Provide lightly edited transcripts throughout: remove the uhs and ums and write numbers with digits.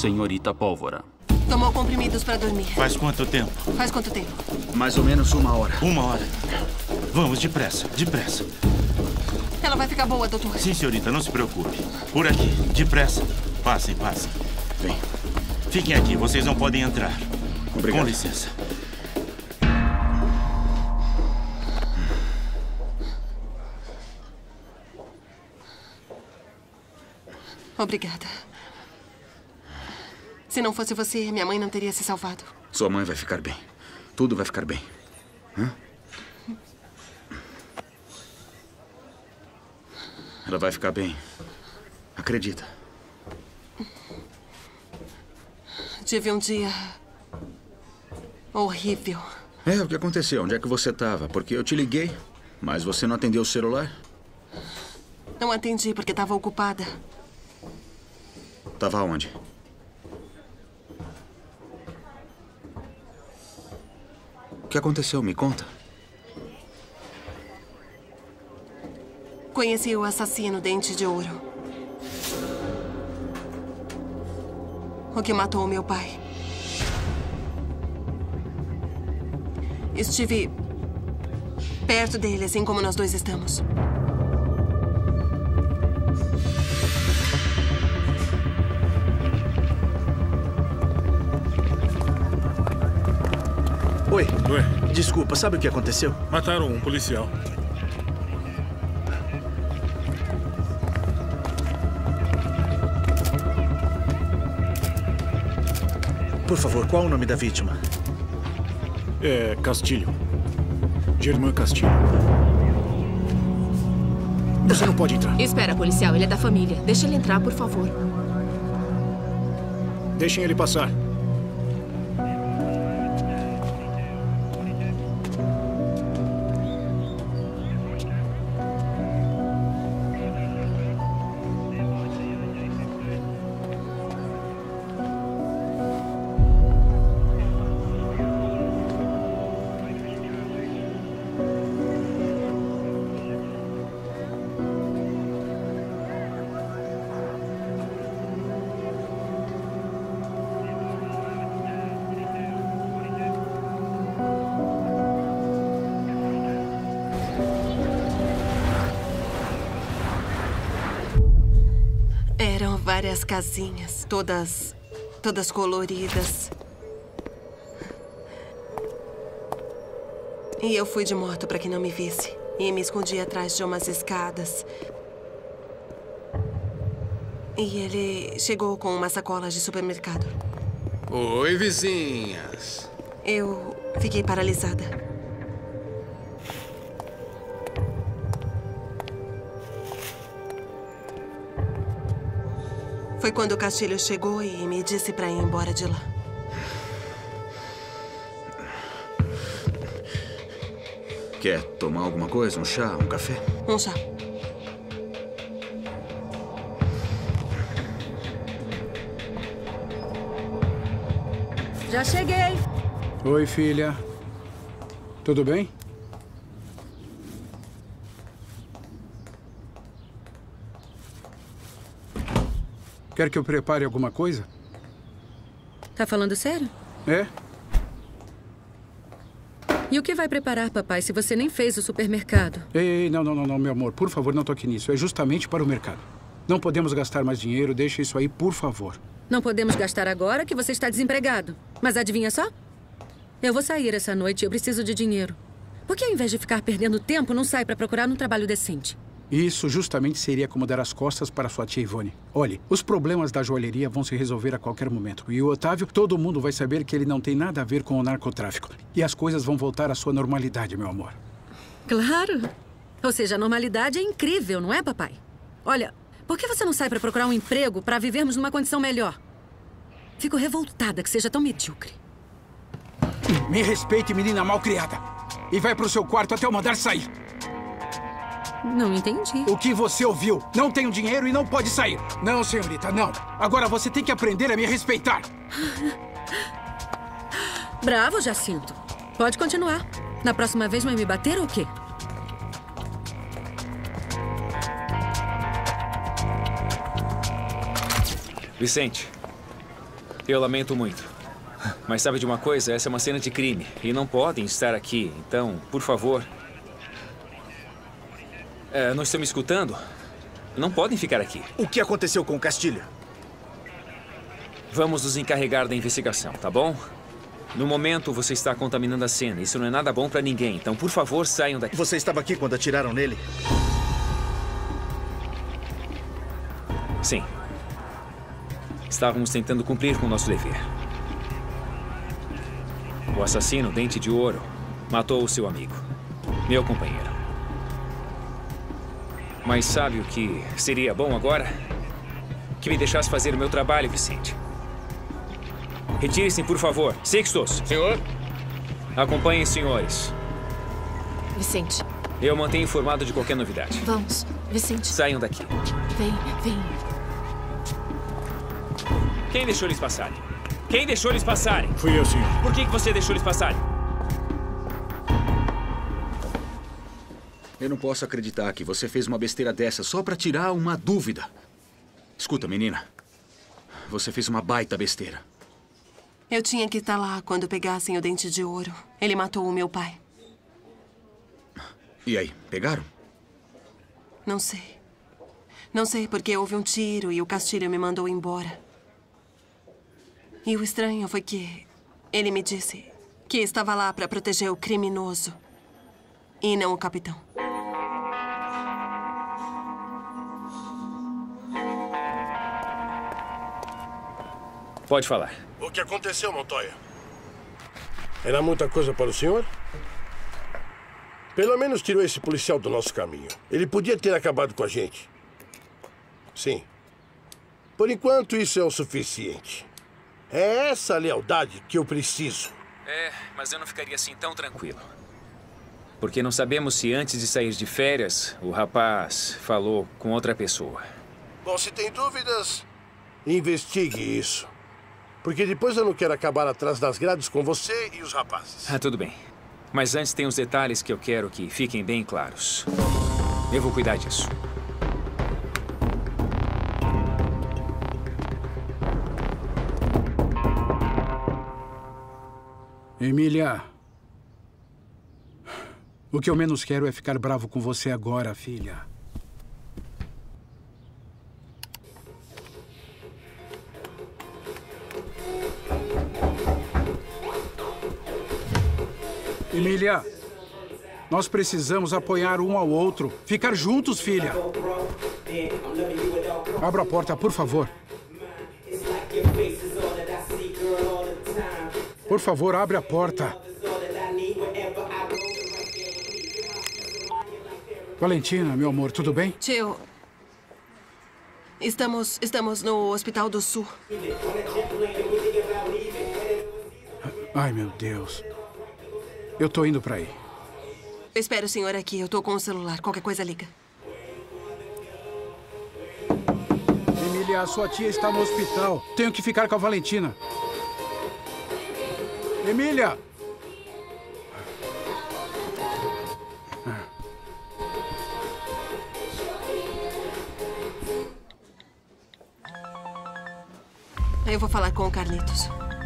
Senhorita Pólvora. Tomou comprimidos para dormir. Faz quanto tempo? Faz quanto tempo? Mais ou menos 1 hora. 1 hora. Vamos, depressa, depressa. Ela vai ficar boa, doutor. Sim, senhorita, não se preocupe. Por aqui, depressa. Passem, passem. Vem. Fiquem aqui, vocês não podem entrar. Obrigado. Com licença. Obrigada. Se não fosse você, minha mãe não teria se salvado. Sua mãe vai ficar bem. Tudo vai ficar bem. Hã? Ela vai ficar bem. Acredita. Tive um dia horrível. O que aconteceu? Onde é que você estava? Porque eu te liguei, mas você não atendeu o celular? Não atendi porque estava ocupada. Estava onde? O que aconteceu? Me conta. Conheci o assassino Dente de Ouro. O que matou meu pai. Estive perto dele, assim como nós dois estamos. Oi. Oi. Desculpa, sabe o que aconteceu? Mataram um policial. Por favor, qual o nome da vítima? É Castilho. Germán Castilho. Você não pode entrar. Espera, policial. Ele é da família. Deixa ele entrar, por favor. Deixem ele passar. Eram várias casinhas, todas coloridas. E eu fui de moto para que não me visse. E me escondi atrás de umas escadas. E ele chegou com uma sacola de supermercado. Oi, vizinhas. Eu fiquei paralisada. Foi quando o Castilho chegou e me disse para ir embora de lá. Quer tomar alguma coisa? Um chá? Um café? Um chá. Já cheguei. Oi, filha. Tudo bem? Quer que eu prepare alguma coisa? Tá falando sério? É? E o que vai preparar, papai, se você nem fez o supermercado? Ei, não, meu amor. Por favor, não toque nisso. É justamente para o mercado. Não podemos gastar mais dinheiro. Deixa isso aí, por favor. Não podemos gastar agora que você está desempregado. Mas adivinha só? Eu vou sair essa noite e eu preciso de dinheiro. Por que ao invés de ficar perdendo tempo, não sai para procurar um trabalho decente? Isso justamente seria como dar as costas para sua tia Ivone. Olhe, os problemas da joalheria vão se resolver a qualquer momento. E o Otávio, todo mundo vai saber que ele não tem nada a ver com o narcotráfico. E as coisas vão voltar à sua normalidade, meu amor. Claro. Ou seja, a normalidade é incrível, não é, papai? Olha, por que você não sai para procurar um emprego para vivermos numa condição melhor? Fico revoltada que seja tão medíocre. Me respeite, menina malcriada. E vai pro seu quarto até eu mandar sair. Não entendi. O que você ouviu? Não tenho dinheiro e não pode sair. Não, senhorita, não. Agora você tem que aprender a me respeitar. Bravo, Jacinto. Pode continuar. Na próxima vez vai me bater ou o quê? Vicente, Eu lamento muito. Mas sabe de uma coisa? Essa é uma cena de crime. E não podem estar aqui. Então, por favor... não estão me escutando? Não podem ficar aqui. O que aconteceu com o Castilho? Vamos nos encarregar da investigação, tá bom? No momento, você está contaminando a cena. Isso não é nada bom pra ninguém. Então, por favor, saiam daqui. Você estava aqui quando atiraram nele? Sim. Estávamos tentando cumprir com o nosso dever. O assassino, Dente de Ouro, matou o seu amigo, meu companheiro. Mas sabe o que seria bom agora? Que me deixasse fazer o meu trabalho, Vicente. Retire-se, por favor. Sixtus. Senhor? Acompanhem, senhores. Vicente. Eu mantenho informado de qualquer novidade. Vamos. Vicente. Saiam daqui. Vem. Quem deixou eles passarem? Quem deixou eles passarem? Fui eu, senhor. Por que você deixou eles passarem? Eu não posso acreditar que você fez uma besteira dessa só pra tirar uma dúvida. Escuta, menina. Você fez uma baita besteira. Eu tinha que estar lá quando pegassem o Dente de Ouro. Ele matou o meu pai. E aí, pegaram? Não sei. Não sei porque houve um tiro e o Castilho me mandou embora. E o estranho foi que ele me disse que estava lá para proteger o criminoso e não o capitão. Pode falar. O que aconteceu, Montoya? Era muita coisa para o senhor? Pelo menos tirou esse policial do nosso caminho. Ele podia ter acabado com a gente. Sim. Por enquanto, isso é o suficiente. É essa lealdade que eu preciso. Mas eu não ficaria assim tão tranquilo. Porque não sabemos se antes de sair de férias, o rapaz falou com outra pessoa. Bom, se tem dúvidas, investigue isso. Porque depois eu não quero acabar atrás das grades com você e os rapazes. Tudo bem. Mas antes tem os detalhes que eu quero que fiquem bem claros. Eu vou cuidar disso. Emília. O que eu menos quero é ficar bravo com você agora, filha. Emília, nós precisamos apoiar um ao outro. Ficar juntos, filha. Abra a porta, por favor. Por favor, abre a porta. Valentina, meu amor, tudo bem? Tio, estamos no Hospital do Sul. Ai, meu Deus. Eu tô indo pra aí. Eu espero o senhor aqui. Eu tô com o celular. Qualquer coisa, liga. Emília, sua tia está no hospital. Tenho que ficar com a Valentina. Emília! Eu vou falar com o Carlitos.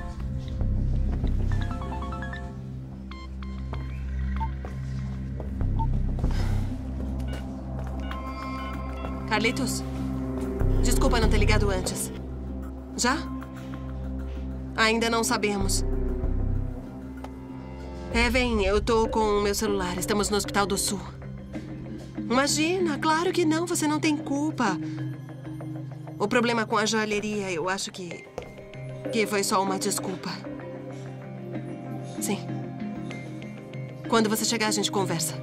Carlitos? Desculpa não ter ligado antes. Já? Ainda não sabemos. Vem, eu tô com o meu celular. Estamos no Hospital do Sul. Imagina, claro que não, você não tem culpa. O problema com a joalheria, eu acho que foi só uma desculpa. Sim. Quando você chegar, a gente conversa.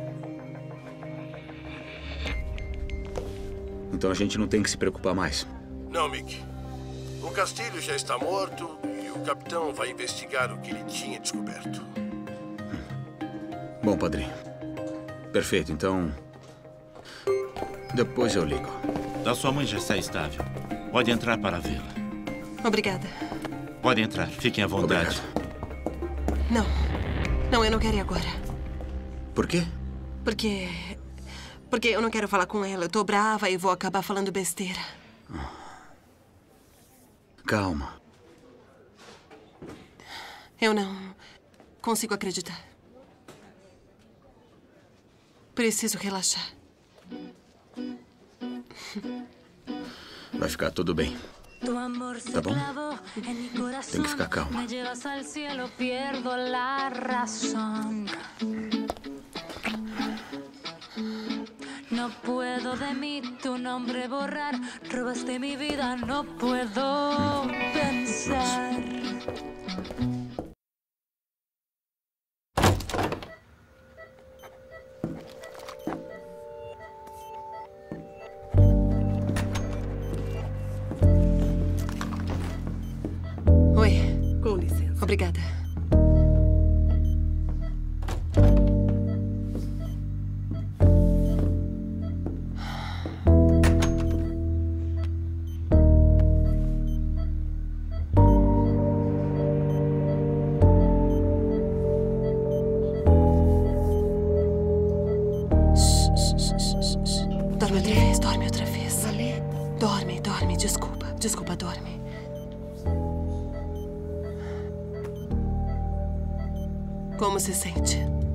Então a gente não tem que se preocupar mais. Não, Mick. O Castilho já está morto e o capitão vai investigar o que ele tinha descoberto. Bom, padrinho. Perfeito, então... Depois eu ligo. A sua mãe já está estável. Pode entrar para vê-la. Obrigada. Pode entrar, fiquem à vontade. Obrigado. Não. Não, eu não quero ir agora. Por quê? Porque eu não quero falar com ela. Eu tô brava e vou acabar falando besteira. Calma. Eu não consigo acreditar. Preciso relaxar. Vai ficar tudo bem. Tá bom? Tem que ficar calma. No puedo de mí tu nombre borrar. Robaste mi vida, no puedo pensar. Oi. Com licença. Obrigada. Dorme outra vez. Dorme. Desculpa, dorme. Como se sente?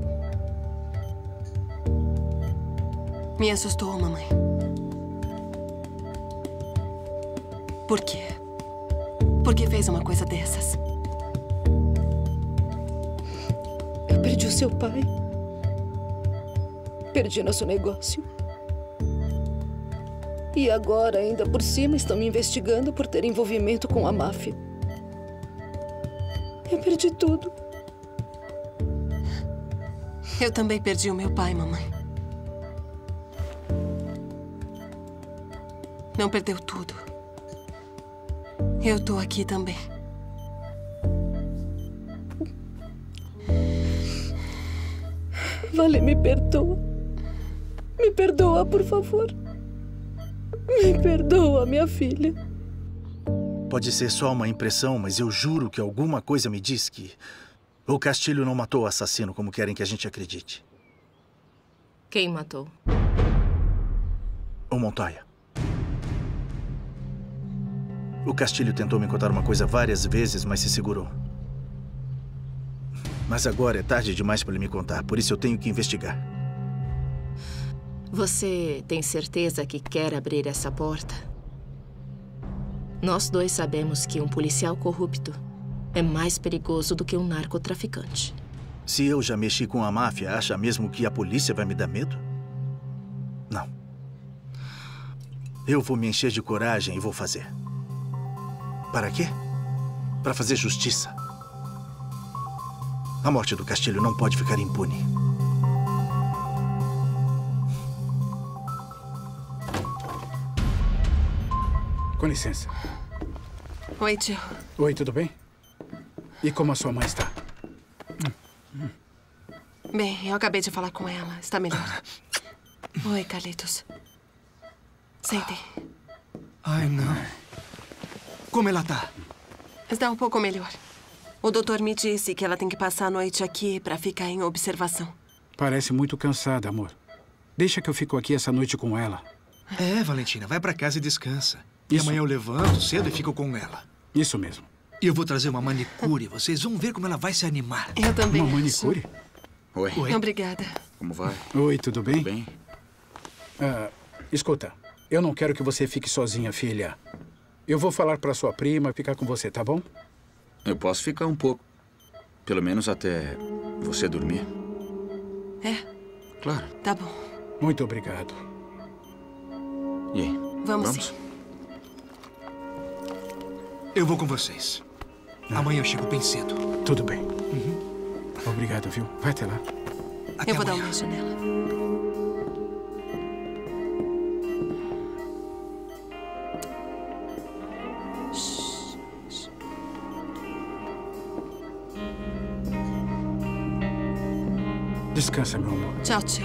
Me assustou, mamãe. Por quê? Por que fez uma coisa dessas? Eu perdi o seu pai. Perdi nosso negócio. E agora, ainda por cima, estão me investigando por ter envolvimento com a máfia. Eu perdi tudo. Eu também perdi o meu pai, mamãe. Não perdeu tudo. Eu tô aqui também. Vale, me perdoa. Me perdoa, por favor. Me perdoa, minha filha. Pode ser só uma impressão, mas eu juro que alguma coisa me diz que o Castilho não matou o assassino como querem que a gente acredite. Quem matou? O Montoya. O Castilho tentou me contar uma coisa várias vezes, mas se segurou. Mas agora é tarde demais para ele me contar, por isso eu tenho que investigar. Você tem certeza que quer abrir essa porta? Nós dois sabemos que um policial corrupto é mais perigoso do que um narcotraficante. Se eu já mexi com a máfia, acha mesmo que a polícia vai me dar medo? Não. Eu vou me encher de coragem e vou fazer. Para quê? Para fazer justiça. A morte do Castilho não pode ficar impune. Com licença. Oi, tio. Oi, tudo bem? E como a sua mãe está? Bem, eu acabei de falar com ela. Está melhor. Oi, Carlitos. Sentem. Ai, não. Como ela tá? Está um pouco melhor. O doutor me disse que ela tem que passar a noite aqui para ficar em observação. Parece muito cansada, amor. Deixa que eu fico aqui essa noite com ela. É, Valentina, vai pra casa e descansa. E amanhã eu levanto cedo e fico com ela. Isso mesmo. E eu vou trazer uma manicure. Vocês vão ver como ela vai se animar. Eu também. Uma manicure? Oi. Obrigada. Como vai? Oi, tudo bem? Tudo bem. Escuta, eu não quero que você fique sozinha, filha. Eu vou falar pra sua prima ficar com você, tá bom? Eu posso ficar um pouco. Pelo menos até você dormir. É? Claro. Tá bom. Muito obrigado. E aí? Vamos sim. Eu vou com vocês. Amanhã eu chego bem cedo. Tudo bem. Obrigado, viu? Vai até lá. Até eu vou amanhã. dar um beijo nela. Descansa, meu amor. Tchau, tio.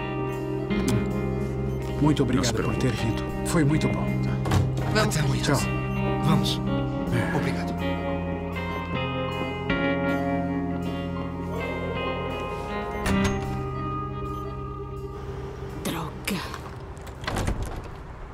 Muito obrigado por ter vindo. Foi muito bom. Vamos, até amanhã. Tchau. Vamos. Obrigado. Droga.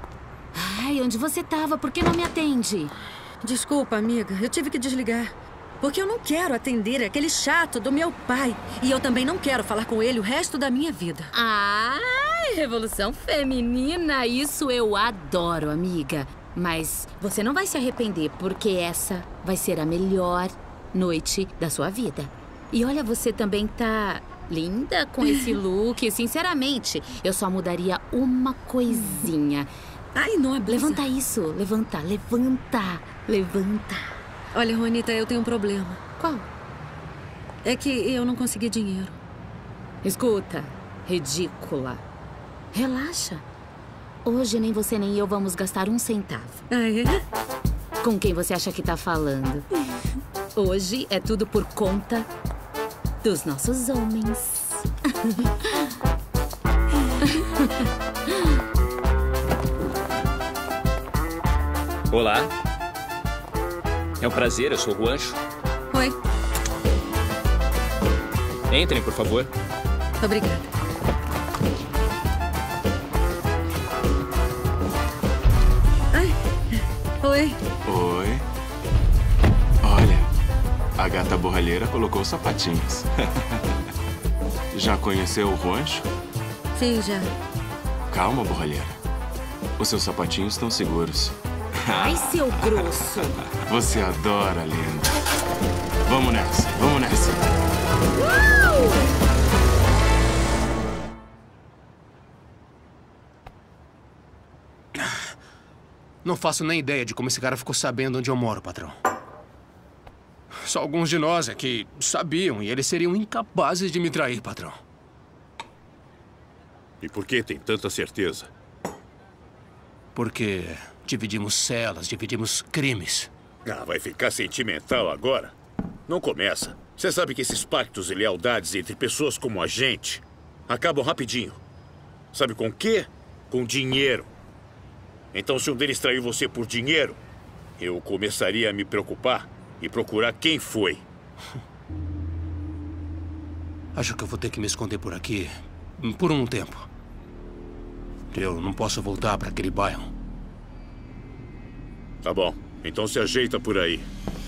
Ai, onde você tava? Por que não me atende? Desculpa, amiga. Eu tive que desligar. Porque eu não quero atender aquele chato do meu pai. E eu também não quero falar com ele o resto da minha vida. Ah, revolução feminina. Isso eu adoro, amiga. Mas você não vai se arrepender, porque essa vai ser a melhor noite da sua vida. E olha, você também tá linda com esse look. Sinceramente, eu só mudaria uma coisinha. Ai, não é blusa. Levanta isso. Levanta, levanta, levanta. Olha, Juanita, eu tenho um problema. Qual? É que eu não consegui dinheiro. Escuta, ridícula. Relaxa. Hoje nem você nem eu vamos gastar um centavo. Ah, é? Com quem você acha que tá falando? Hoje é tudo por conta dos nossos homens. Olá. É um prazer, eu sou o Juancho. Oi. Entrem, por favor. Obrigada. Ai. Oi. Oi. Olha, a gata borralheira colocou os sapatinhos. Já conheceu o Juancho? Sim, já. Calma, borralheira. Os seus sapatinhos estão seguros. Ai, seu grosso. Você adora, linda. Vamos nessa, vamos nessa. Não faço nem ideia de como esse cara ficou sabendo onde eu moro, patrão. Só alguns de nós é que sabiam e eles seriam incapazes de me trair, patrão. E por que tem tanta certeza? Porque dividimos celas, dividimos crimes. Ah, vai ficar sentimental agora? Não começa. Você sabe que esses pactos e lealdades entre pessoas como a gente acabam rapidinho. Sabe com o quê? Com dinheiro. Então, se um deles traiu você por dinheiro, eu começaria a me preocupar e procurar quem foi. Acho que eu vou ter que me esconder por aqui por um tempo. Eu não posso voltar para aquele bairro. Tá bom. Então se ajeita por aí.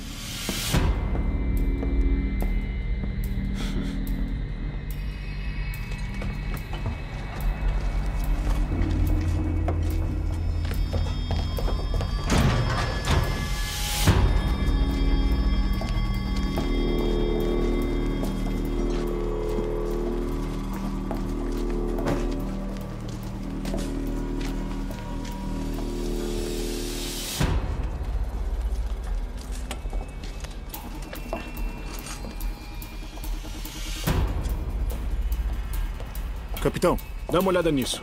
Capitão, dá uma olhada nisso.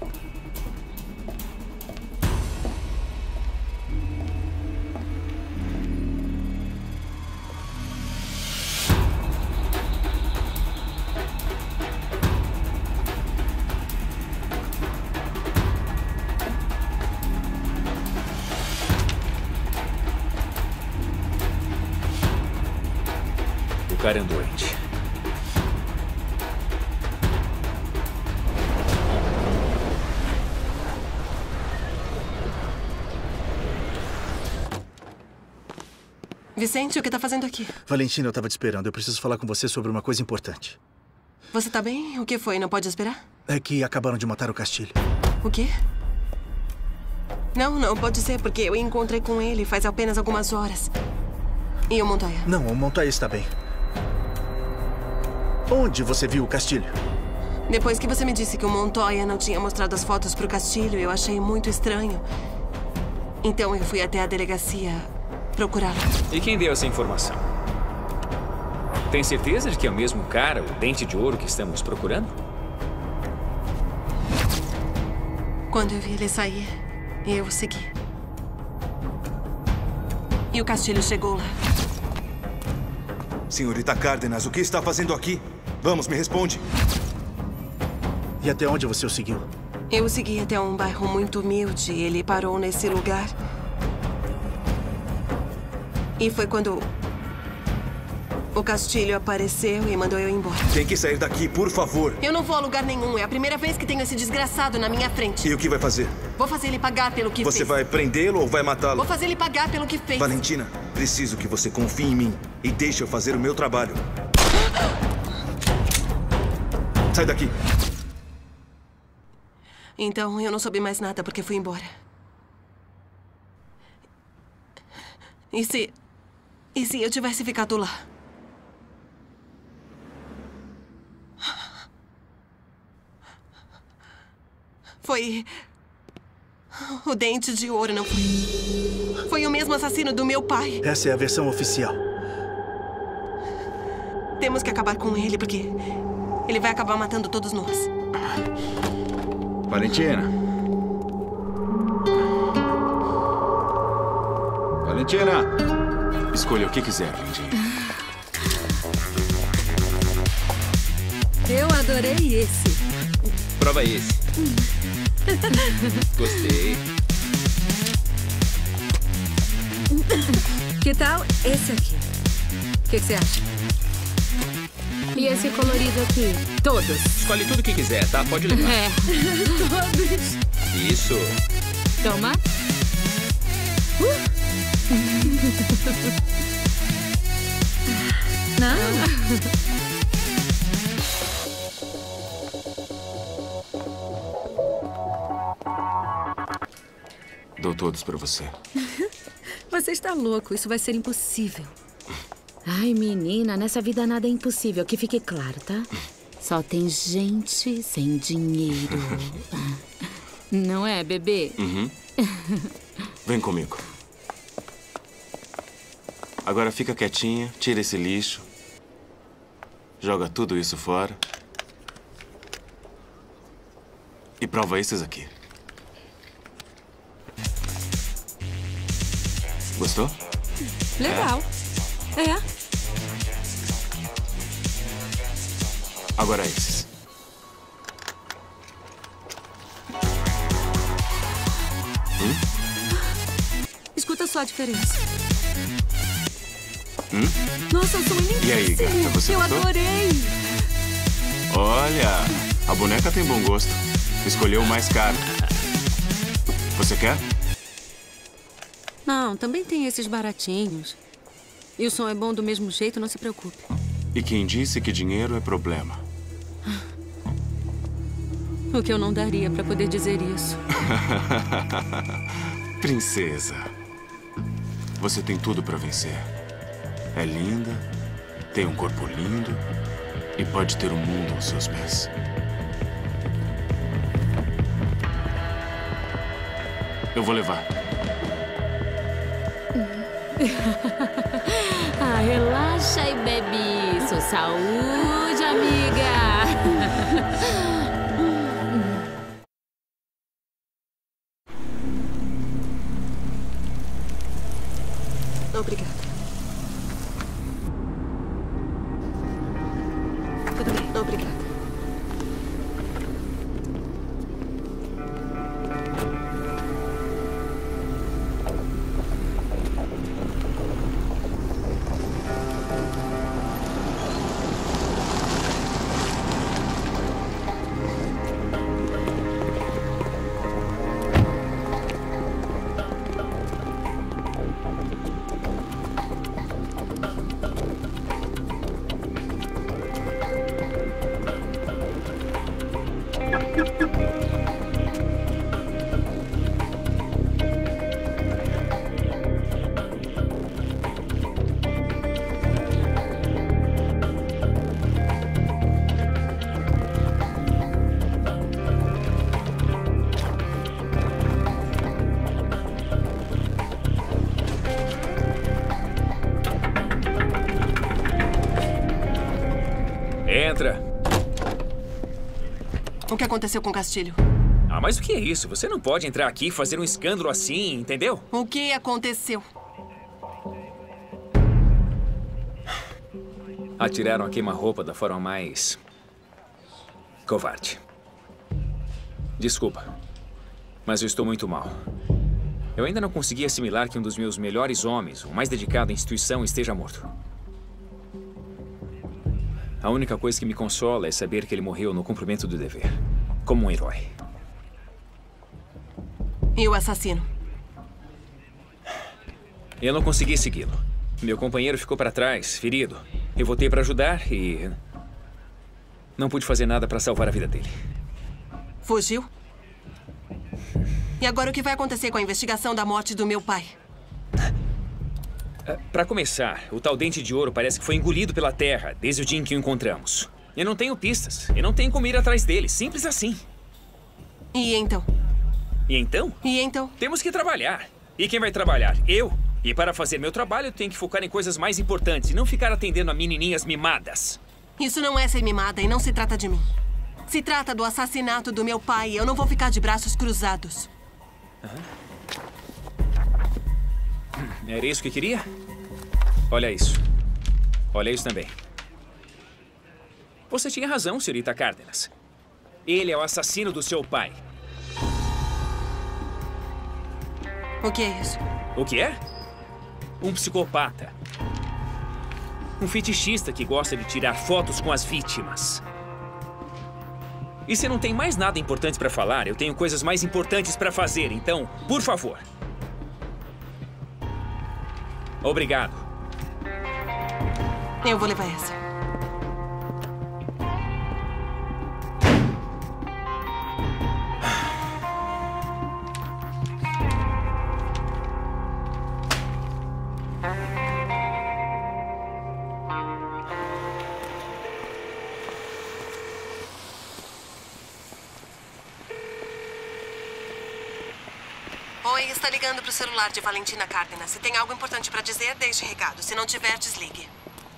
O cara é doente. Vicente, o que tá fazendo aqui? Valentina, eu tava te esperando. Eu preciso falar com você sobre uma coisa importante. Você tá bem? O que foi? Não pode esperar? É que acabaram de matar o Castilho. O quê? Não pode ser, porque eu encontrei com ele faz apenas algumas horas. E o Montoya? Não, o Montoya está bem. Onde você viu o Castilho? Depois que você me disse que o Montoya não tinha mostrado as fotos pro Castilho, eu achei muito estranho. Então eu fui até a delegacia procurá-lo. E quem deu essa informação? Tem certeza de que é o mesmo cara, o dente de ouro que estamos procurando? Quando eu vi ele sair, eu o segui. E o Castilho chegou lá. Senhorita Cárdenas, o que está fazendo aqui? Vamos, me responde. E até onde você o seguiu? Eu o segui até um bairro muito humilde. Ele parou nesse lugar. E foi quando o Castilho apareceu e mandou eu embora. Tem que sair daqui, por favor. Eu não vou a lugar nenhum. É a primeira vez que tenho esse desgraçado na minha frente. E o que vai fazer? Vou fazer ele pagar pelo que fez. Você vai prendê-lo ou vai matá-lo? Vou fazer ele pagar pelo que fez. Valentina, Preciso que você confie em mim e deixe eu fazer o meu trabalho. Sai daqui. Então, eu não soube mais nada porque fui embora. E se eu tivesse ficado lá? Foi o Dente de Ouro, não foi? Foi o mesmo assassino do meu pai. Essa é a versão oficial. Temos que acabar com ele, porque ele vai acabar matando todos nós. Valentina. Valentina! Escolha o que quiser, lindinha. Eu adorei esse. Prova esse. Gostei. Que tal esse aqui? O que você acha? E esse colorido aqui? Todos. Escolhe tudo que quiser, tá? Pode levar. É. Todos. Isso. Toma. Não. Dou todos pra você. Você está louco. Isso vai ser impossível. Ai, menina, nessa vida nada é impossível. Que fique claro, tá? Só tem gente sem dinheiro. Não é, bebê? Uhum. Vem comigo. Agora fica quietinha, tira esse lixo. Joga tudo isso fora. E prova esses aqui. Gostou? Legal. É. Agora esses. Escuta só a diferença. Nossa, eu sou lindíssima. E aí, gata, você Eu gostou? adorei. Olha, a boneca tem bom gosto. Escolheu o mais caro. Você quer? Não, também tem esses baratinhos. E o som é bom do mesmo jeito, não se preocupe. E quem disse que dinheiro é problema? O que eu não daria pra poder dizer isso. Princesa, você tem tudo pra vencer. É linda, tem um corpo lindo e pode ter o mundo aos seus pés. Eu vou levar. Ah, relaxa e bebe isso. Saúde, amiga. Obrigada. Tudo bem, obrigada. Entra. O que aconteceu com o Castilho? Ah, mas o que é isso? Você não pode entrar aqui e fazer um escândalo assim, entendeu? O que aconteceu? Atiraram a queima-roupa da forma mais covarde. Desculpa, mas eu estou muito mal. Eu ainda não consegui assimilar que um dos meus melhores homens, o mais dedicado à instituição, esteja morto. A única coisa que me consola é saber que ele morreu no cumprimento do dever, como um herói. E o assassino? Eu não consegui segui-lo. Meu companheiro ficou para trás, ferido. Eu voltei para ajudar e... não pude fazer nada para salvar a vida dele. Fugiu? E agora o que vai acontecer com a investigação da morte do meu pai? Para começar, o tal dente de ouro parece que foi engolido pela terra desde o dia em que o encontramos. Eu não tenho pistas. Eu não tenho como ir atrás dele. Simples assim. E então? E então? E então? Temos que trabalhar. E quem vai trabalhar? Eu. E para fazer meu trabalho, eu tenho que focar em coisas mais importantes e não ficar atendendo a menininhas mimadas. Isso não é ser mimada e não se trata de mim. Se trata do assassinato do meu pai e eu não vou ficar de braços cruzados. Era isso que queria? Olha isso. Olha isso também. Você tinha razão, senhorita Cárdenas. Ele é o assassino do seu pai. O que é isso? O que é? Um psicopata. Um fetichista que gosta de tirar fotos com as vítimas. E se não tem mais nada importante para falar, eu tenho coisas mais importantes para fazer, então, por favor. Obrigado. Eu vou levar essa. Oi, está ligando para o celular de Valentina Cárdenas. Se tem algo importante para dizer, deixe recado. Se não tiver, desligue.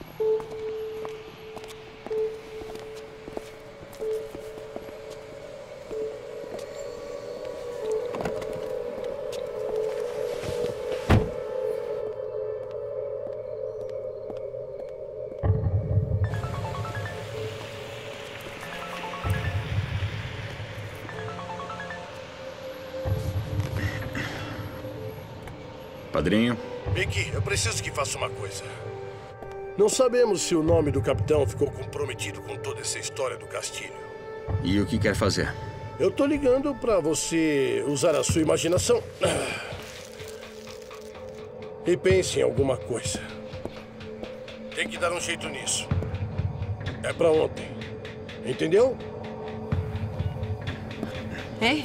Padrinho? Mickey, eu preciso que faça uma coisa. Não sabemos se o nome do capitão ficou comprometido com toda essa história do Castilho. E o que quer fazer? Eu tô ligando pra você usar a sua imaginação. E pense em alguma coisa. Tem que dar um jeito nisso. É pra ontem. Entendeu? Ei?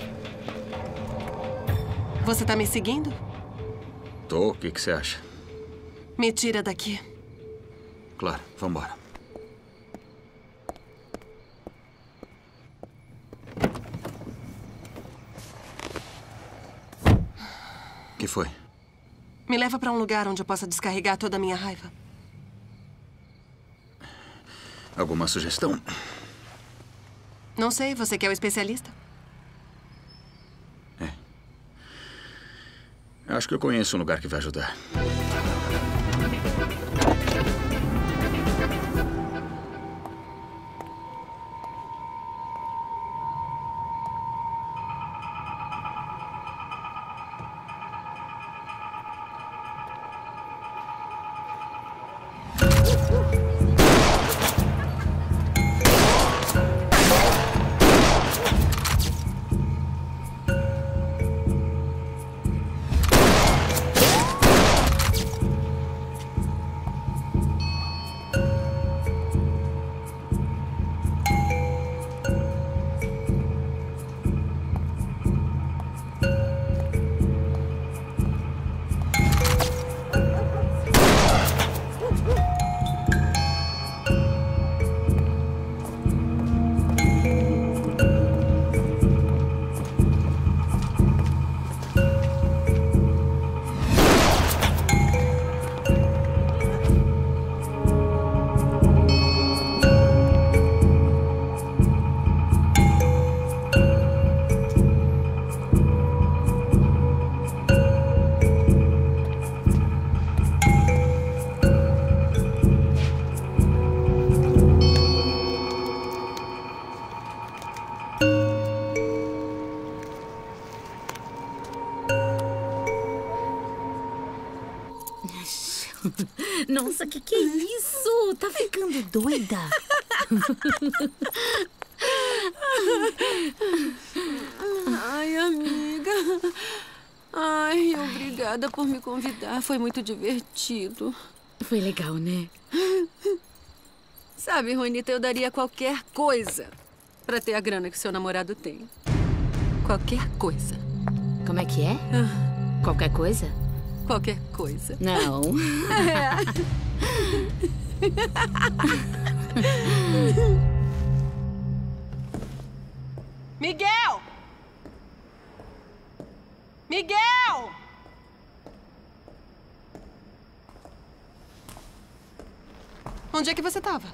Você tá me seguindo? Tô. O que você acha? Me tira daqui. Claro, vambora. O que foi? Me leva pra um lugar onde eu possa descarregar toda a minha raiva. Alguma sugestão? Não sei, você que é o especialista? Acho que eu conheço um lugar que vai ajudar. Nossa, que é isso? Tá ficando doida? Ai, amiga. Ai, obrigada por me convidar. Foi muito divertido. Foi legal, né? Sabe, Juanita, eu daria qualquer coisa pra ter a grana que seu namorado tem. Qualquer coisa. Como é que é? Qualquer coisa? Qualquer coisa. Não. Miguel! Miguel! Onde é que você estava?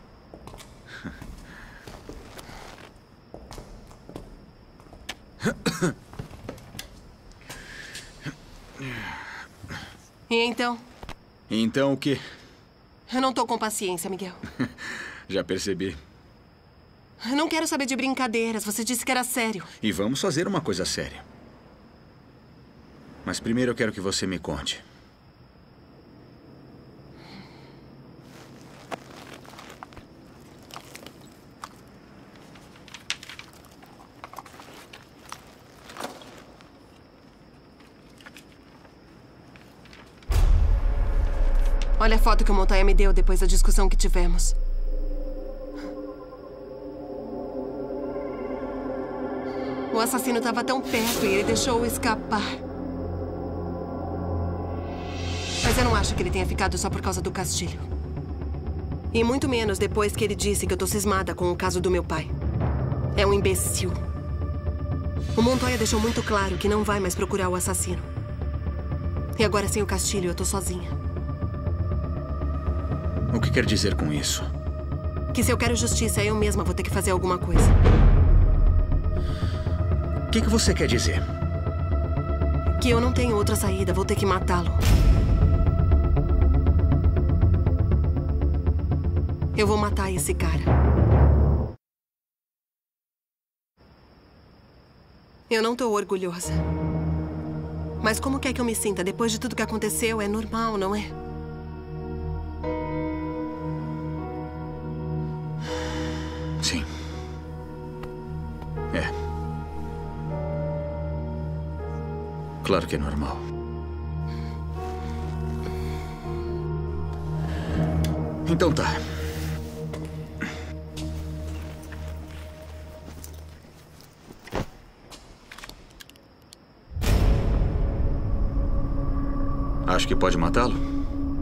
E então? Então o quê? Eu não tô com paciência, Miguel. Já percebi. Eu não quero saber de brincadeiras. Você disse que era sério. E vamos fazer uma coisa séria. Mas primeiro eu quero que você me conte. Olha a foto que o Montoya me deu depois da discussão que tivemos. O assassino estava tão perto e ele deixou-o escapar. Mas eu não acho que ele tenha ficado só por causa do Castilho. E muito menos depois que ele disse que eu tô cismada com o caso do meu pai. É um imbecil. O Montoya deixou muito claro que não vai mais procurar o assassino. E agora, sem o Castilho, eu tô sozinha. O que quer dizer com isso? Que se eu quero justiça, eu mesma vou ter que fazer alguma coisa. O que você quer dizer? Que eu não tenho outra saída, vou ter que matá-lo. Eu vou matar esse cara. Eu não tô orgulhosa. Mas como quer que eu me sinta? Depois de tudo que aconteceu, é normal, não é? Sim. É. Claro que é normal. Então tá. Acho que pode matá-lo?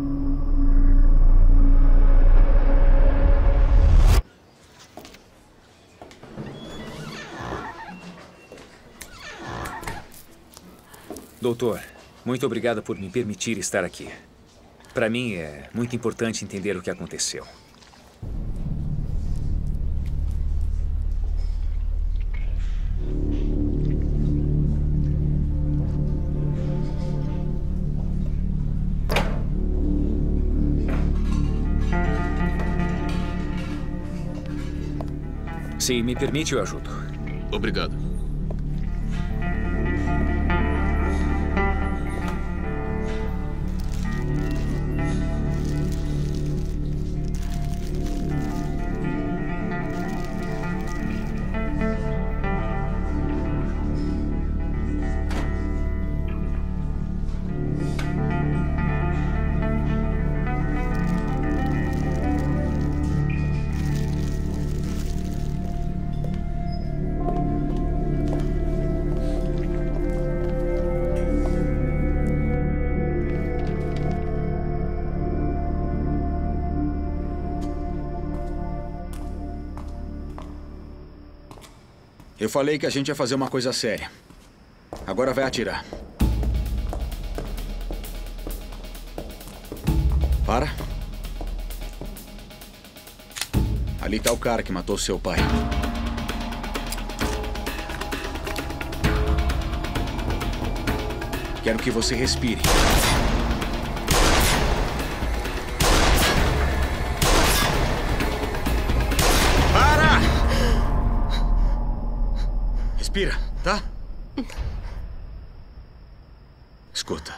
Doutor, muito obrigado por me permitir estar aqui. Para mim é muito importante entender o que aconteceu. Se me permite, eu ajudo. Obrigado. Eu falei que a gente ia fazer uma coisa séria. Agora vai atirar. Para. Ali tá o cara que matou seu pai. Quero que você respire. Respira, tá? Escuta.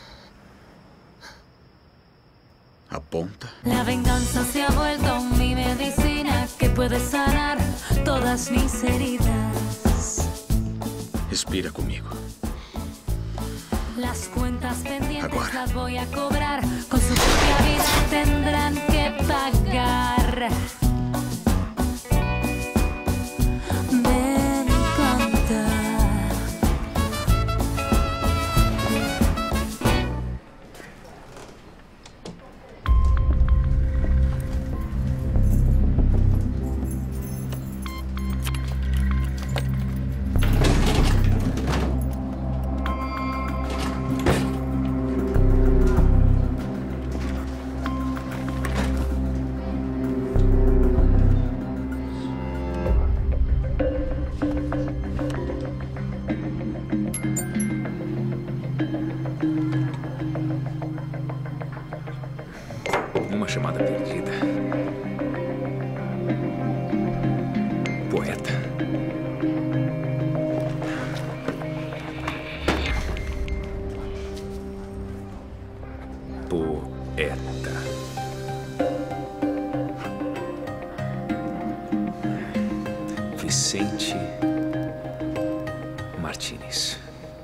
Aponta. La venganza se ha vuelto mi medicina que puede sanar todas mis heridas. Respira comigo. Las cuentas pendientes las voy a cobrar. Con su propia vida tendrán que pagar. Me encanta. Uma chamada perdida. Poeta. Poeta. Vicente Martínez.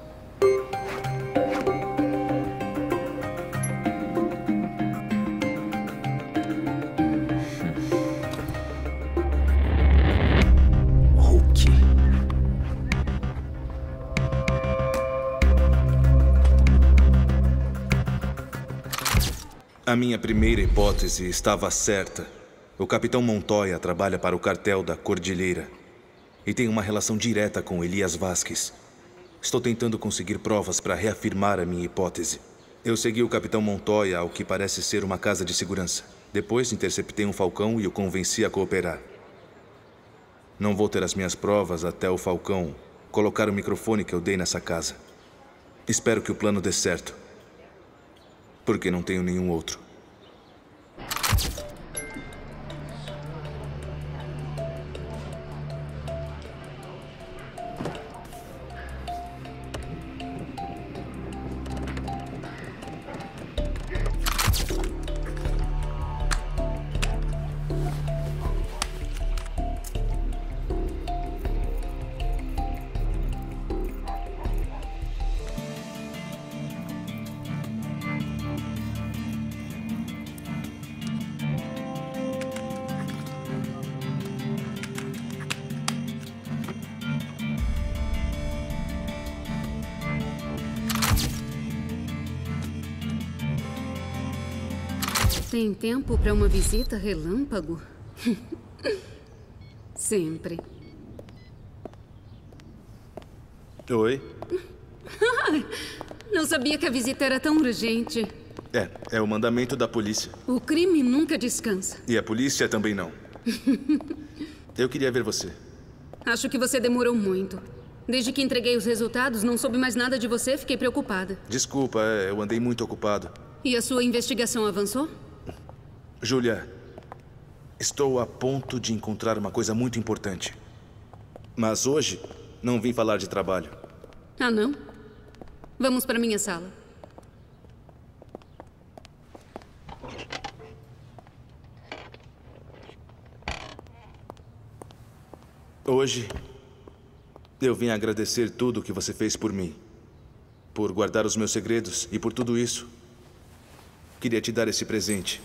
A minha primeira hipótese estava certa. O capitão Montoya trabalha para o cartel da Cordilheira e tem uma relação direta com Elias Vasquez. Estou tentando conseguir provas para reafirmar a minha hipótese. Eu segui o capitão Montoya ao que parece ser uma casa de segurança. Depois interceptei um falcão e o convenci a cooperar. Não vou ter as minhas provas até o falcão colocar o microfone que eu dei nessa casa. Espero que o plano dê certo, porque não tenho nenhum outro. Tem tempo para uma visita relâmpago? Sempre. Oi? Não sabia que a visita era tão urgente. É o mandamento da polícia. O crime nunca descansa. E a polícia também não. Eu queria ver você. Acho que você demorou muito. Desde que entreguei os resultados, não soube mais nada de você, fiquei preocupada. Desculpa, eu andei muito ocupado. E a sua investigação avançou? Júlia, estou a ponto de encontrar uma coisa muito importante. Mas hoje, não vim falar de trabalho. Ah, não? Vamos para minha sala. Hoje, eu vim agradecer tudo o que você fez por mim. Por guardar os meus segredos e por tudo isso. Queria te dar esse presente.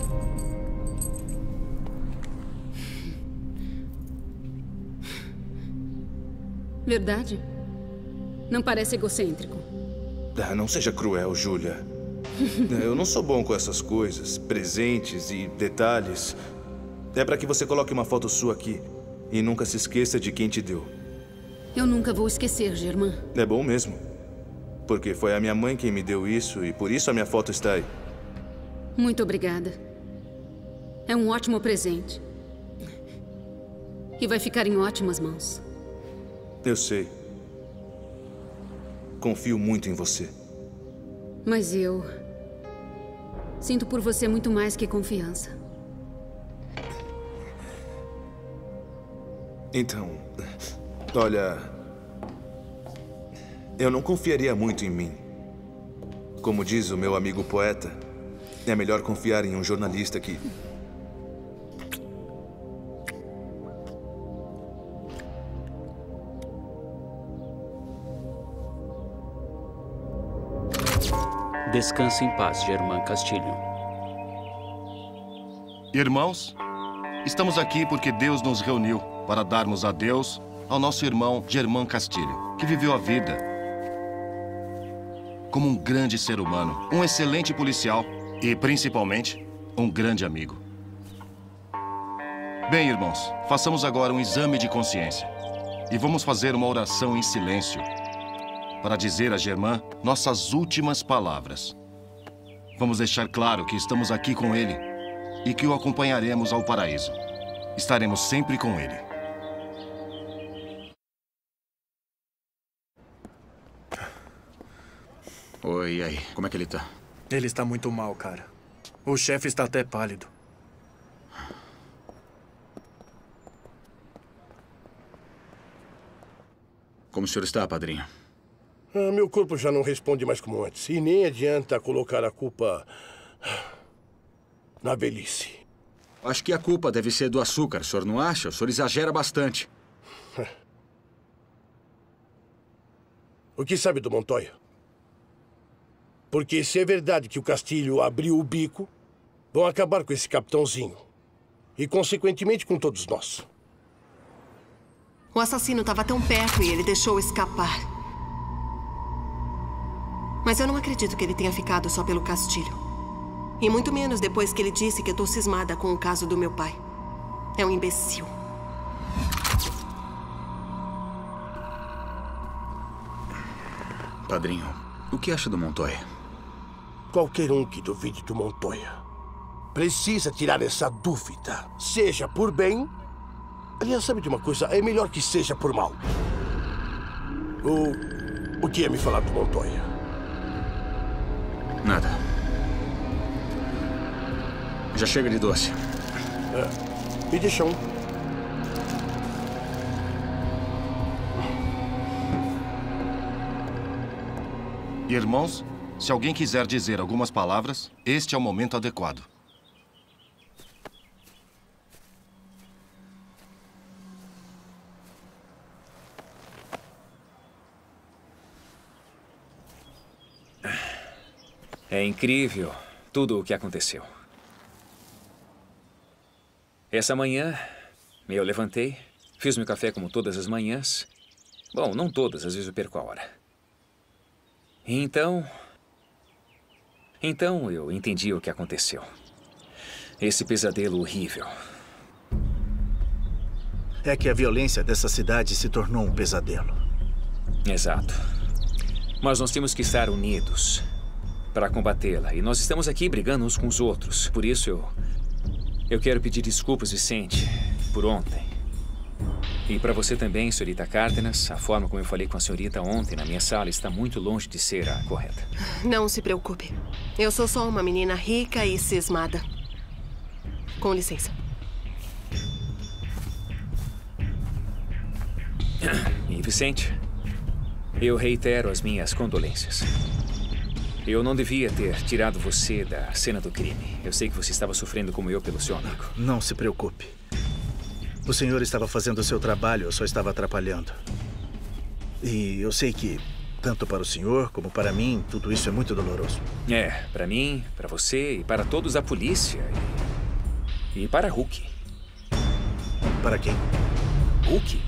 Verdade? Não parece egocêntrico. Não seja cruel, Júlia. Eu não sou bom com essas coisas, presentes e detalhes. É para que você coloque uma foto sua aqui e nunca se esqueça de quem te deu. Eu nunca vou esquecer, Germain. É bom mesmo. Porque foi a minha mãe quem me deu isso e por isso a minha foto está aí. Muito obrigada. É um ótimo presente. E vai ficar em ótimas mãos. Eu sei. Confio muito em você. Mas eu sinto por você muito mais que confiança. Então, olha, eu não confiaria muito em mim. Como diz o meu amigo poeta, é melhor confiar em um jornalista que... Descanse em paz, Germán Castilho. Irmãos, estamos aqui porque Deus nos reuniu para darmos adeus ao nosso irmão Germán Castilho, que viveu a vida como um grande ser humano, um excelente policial e, principalmente, um grande amigo. Bem, irmãos, façamos agora um exame de consciência e vamos fazer uma oração em silêncio para dizer a Germán nossas últimas palavras. Vamos deixar claro que estamos aqui com ele e que o acompanharemos ao paraíso. Estaremos sempre com ele. Oi, e aí? Como é que ele tá? Ele está muito mal, cara. O chefe está até pálido. Como o senhor está, padrinho? Meu corpo já não responde mais como antes. E nem adianta colocar a culpa na velhice. Acho que a culpa deve ser do açúcar, o senhor não acha? O senhor exagera bastante. O que sabe do Montoya? Porque se é verdade que o Castilho abriu o bico, vão acabar com esse capitãozinho. E, consequentemente, com todos nós. O assassino estava tão perto e ele deixou escapar. Mas eu não acredito que ele tenha ficado só pelo Castilho. E muito menos depois que ele disse que eu tô cismada com o caso do meu pai. É um imbecil. Padrinho, o que acha do Montoya? Qualquer um que duvide do Montoya precisa tirar essa dúvida. Seja por bem... Aliás, sabe de uma coisa? É melhor que seja por mal. O que ia me falar do Montoya? Nada. Já chega de doce. Me deixa um. Irmãos, se alguém quiser dizer algumas palavras, este é o momento adequado. É incrível tudo o que aconteceu. Essa manhã, eu levantei, fiz meu café como todas as manhãs. Bom, não todas, às vezes eu perco a hora. Então eu entendi o que aconteceu. Esse pesadelo horrível. É que a violência dessa cidade se tornou um pesadelo. Exato. Mas nós temos que estar unidos para combatê-la. E nós estamos aqui brigando uns com os outros. Por isso eu quero pedir desculpas, Vicente, por ontem. E para você também, senhorita Cárdenas, a forma como eu falei com a senhorita ontem na minha sala está muito longe de ser a correta. Não se preocupe. Eu sou só uma menina rica e cismada. Com licença. E, Vicente, eu reitero as minhas condolências. Eu não devia ter tirado você da cena do crime. Eu sei que você estava sofrendo como eu pelo seu amigo. Não se preocupe. O senhor estava fazendo o seu trabalho, eu só estava atrapalhando. E eu sei que, tanto para o senhor como para mim, tudo isso é muito doloroso. É, para mim, para você e para todos da polícia. E para Hulk. Para quem? Hulk?